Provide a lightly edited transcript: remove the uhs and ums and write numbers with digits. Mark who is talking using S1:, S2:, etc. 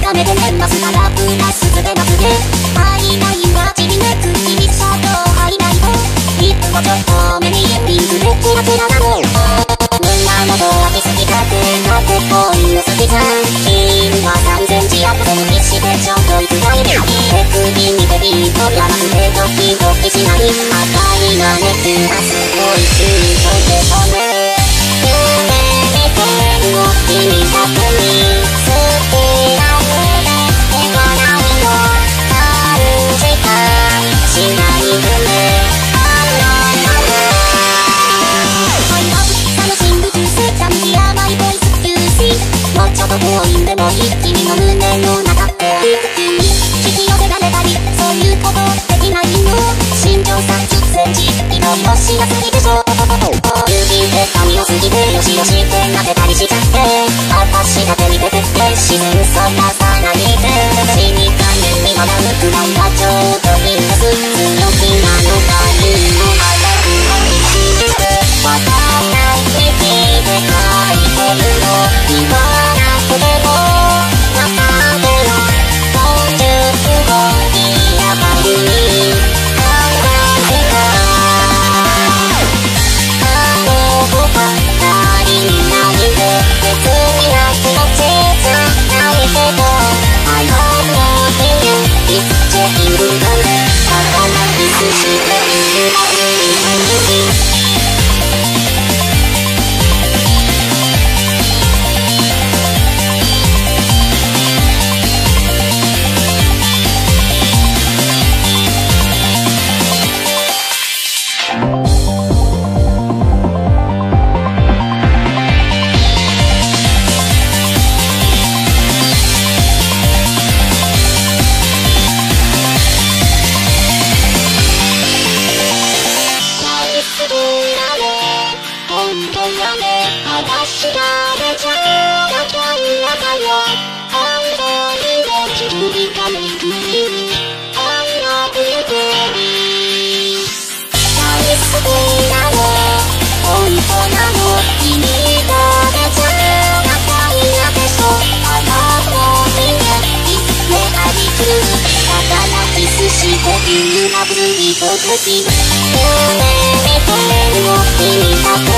S1: ダメで寝ますからプラスつけますね。体内はちびめくきにシャドウハイライト、リップもちょっと目にピンクでキラキラなの。胸元はきすぎたくなってこういうの好きじゃん。金は3センチアップで無理してちょっといくらいで手首にベビーとやらせてドキドキしない。赤いな熱がすごいツーションで止め夢見てるの君だけに好きな胸で笑いのある時間しない夢ちょっと遠いんでもいい君の胸の中って引き寄せられたりそういうことできないの。身長30センチいろいろしやすいでしょ。指で髪を過ぎてよしよしってなってたりしちゃって私だけに出てって自然そらさないで死にかねに笑うくらいがちょうどいいんです。強気なのがいいの腹くをにしめてわからない息で書いてるの今でも中での本日をやばいに考えたあの子ばかりにないで別にな気持ちじゃないけど I hope nothing is changing ただなキスしている夢見てるの君だ